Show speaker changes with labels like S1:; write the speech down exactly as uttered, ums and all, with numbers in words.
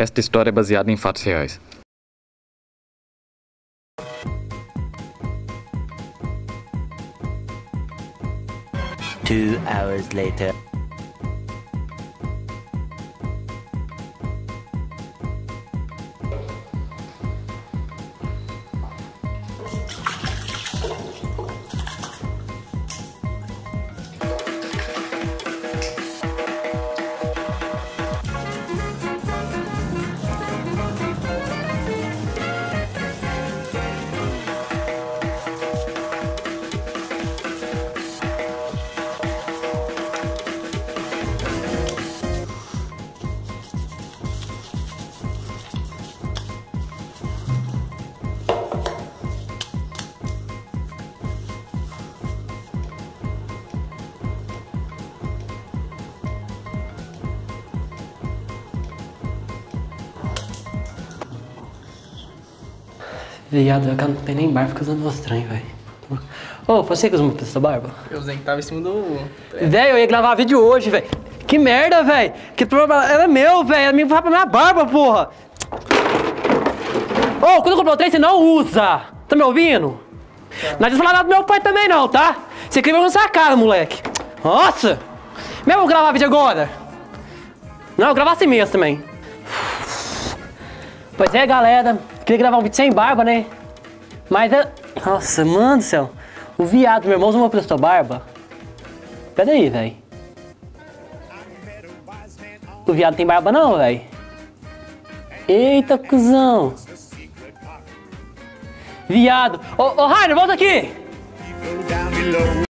S1: Esta história é baseada em fatos reais.
S2: Two hours later.
S3: Viado, eu não tenho nem barba, fica usando voz estranha, velho. Ô, oh, você que usa uma pista barba?
S4: Eu usei que tava em cima do...
S3: Velho, eu ia gravar vídeo hoje, velho. Que merda, velho. Que problema... Ela é meu, velho. Ela me vai pra minha barba, porra. Ô, oh, quando eu comprei o trem, você não usa. Tá me ouvindo? Tá. Não adianta falar nada do meu pai também, não, tá? Você queria ver essa cara, moleque. Nossa. Mesmo eu gravar vídeo agora? Não, eu gravar assim mesmo também. Pois é, galera. Queria gravar um vídeo sem barba, né? Mas é... Nossa, mano do céu. O viado, meu irmão, usou uma prestou barba. Pera aí, velho. O viado tem barba não, velho. Eita, cuzão. Viado. Ô, ô, Rainer, volta aqui.